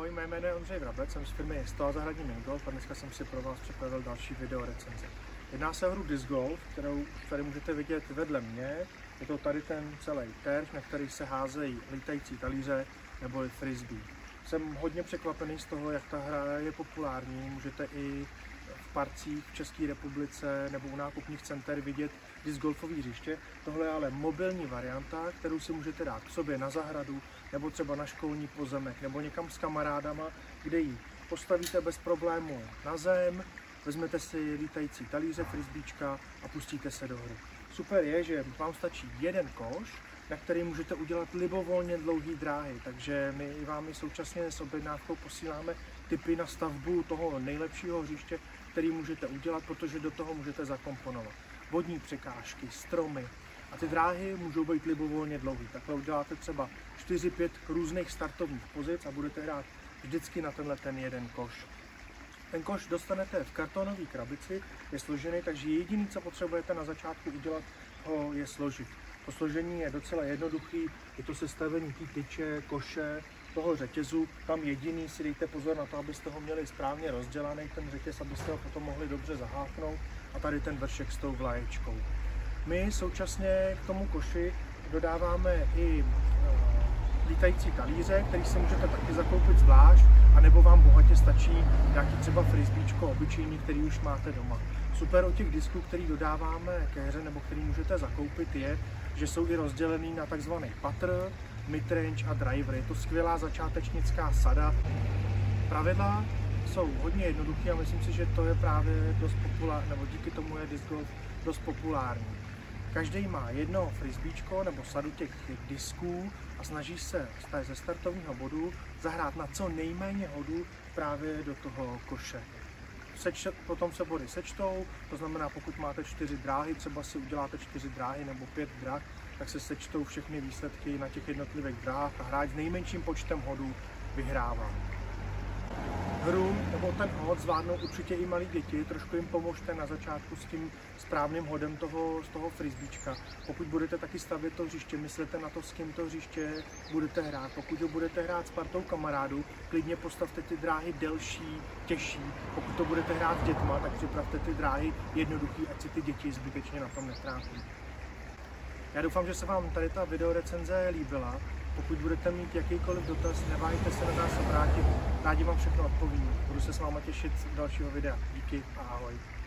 Ahoj, mé jméno je Ondřej Vrabec, jsem z firmy Stoa Zahradní Minigolf a dneska jsem si pro vás připravil další video recenze. Jedná se o hru Disc Golf, kterou tady můžete vidět vedle mě. Je to tady ten celý terč, na který se házejí lítající talíře nebo frisbee. Jsem hodně překvapený z toho, jak ta hra je populární. Můžete i v parcích v České republice nebo u nákupních center vidět disc golfové hřiště. Tohle je ale mobilní varianta, kterou si můžete dát k sobě na zahradu nebo třeba na školní pozemek nebo někam s kamarádama, kde ji postavíte bez problému na zem, vezmete si lítající talíře, frisbíčka a pustíte se do hry. Super je, že vám stačí jeden koš, na který můžete udělat libovolně dlouhé dráhy, takže my vám i současně s objednávkou posíláme tipy na stavbu toho nejlepšího hřiště, který můžete udělat, protože do toho můžete zakomponovat vodní překážky, stromy a ty dráhy můžou být libovolně dlouhé. Takhle uděláte třeba 4-5 různých startovních pozic a budete hrát vždycky na tenhle ten jeden koš. Ten koš dostanete v kartonové krabici, je složený, takže jediné, co potřebujete na začátku udělat, ho je složit. To složení je docela jednoduchý, je to sestavení té tyče, koše, toho řetězu. Tam jediný si dejte pozor na to, abyste ho měli správně rozdělaný, ten řetěz, abyste ho potom mohli dobře zaháknout, a tady ten vršek s tou vlaječkou. My současně k tomu koši dodáváme i lítající talíře, který si můžete taky zakoupit zvlášť, anebo vám bohatě stačí nějaký třeba frisbíčko obyčejný, který už máte doma. Super o těch disků, který dodáváme ke hře nebo který můžete zakoupit, je, že jsou i rozdělený na takzvaný putter, midrange a driver. Je to skvělá začátečnická sada. Pravidla jsou hodně jednoduché a myslím si, že to je právě dost populární, nebo díky tomu je disc golf dost populární. Každý má jedno frisbíčko nebo sadu těch disků a snaží se ze startovního bodu zahrát na co nejméně hodů právě do toho koše. Potom se body sečtou, to znamená, pokud máte 4 dráhy, třeba si uděláte 4 dráhy nebo 5 drah, tak se sečtou všechny výsledky na těch jednotlivých dráhách a hráč s nejmenším počtem hodů vyhrává. Hru nebo ten hod zvládnou určitě i malí děti, trošku jim pomožte na začátku s tím správným hodem z toho frisbíčka. Pokud budete taky stavět to hřiště, myslete na to, s kým to hřiště budete hrát. Pokud ho budete hrát s partou kamarádů, klidně postavte ty dráhy delší, těžší. Pokud to budete hrát s dětma, tak připravte ty dráhy jednoduchý, ať si ty děti zbytečně na tom netrápí. Já doufám, že se vám tady ta videorecenze líbila. Pokud budete mít jakýkoliv dotaz, neváhejte se na nás obrátit, rádi vám všechno odpovím. Budu se s váma těšit z dalšího videa. Díky a ahoj.